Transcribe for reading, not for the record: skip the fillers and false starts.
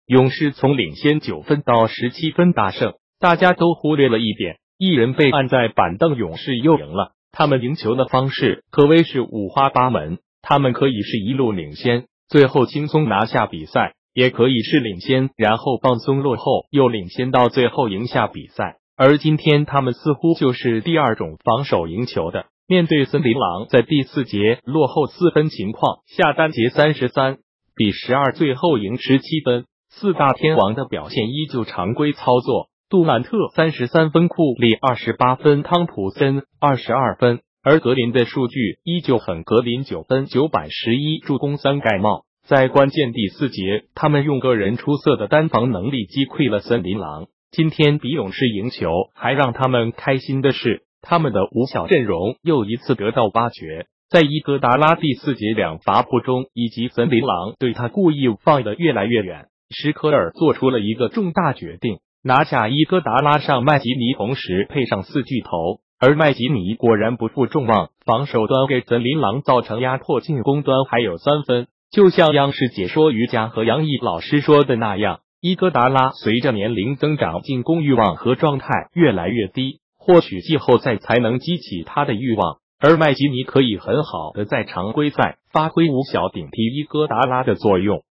勇士从领先9分到17分大胜，大家都忽略了一点，一人被按在板凳，勇士又赢了。他们赢球的方式可谓是五花八门，他们可以是一路领先，最后轻松拿下比赛，也可以是领先，然后放松落后，又领先到最后赢下比赛。而今天他们似乎就是第二种防守赢球的。面对森林狼，在第4节落后4分情况下，单节33-12最后赢17分。四大天王的表现依旧常规操作，杜兰特33分，库里28分，汤普森22分，而格林的数据依旧很格林9分9板11助攻3盖帽。在关键第4节，他们用个人出色的单防能力击溃了森林狼。今天比勇士赢球还让他们开心的是，他们的五小阵容又一次得到挖掘。在伊戈达拉第4节2罚不中，以及森林狼对他故意放得越来越远，史科尔做出了一个重大决定，拿下伊戈达拉上麦吉尼，同时配上4巨头。而麦吉尼果然不负众望，防守端给森林狼造成压迫，进攻端还有3分。就像央视解说瑜伽和杨毅老师说的那样，伊戈达拉随着年龄增长，进攻欲望和状态越来越低，或许季后赛才能激起他的欲望。而麦吉尼可以很好的在常规赛发挥五小顶替伊戈达拉的作用。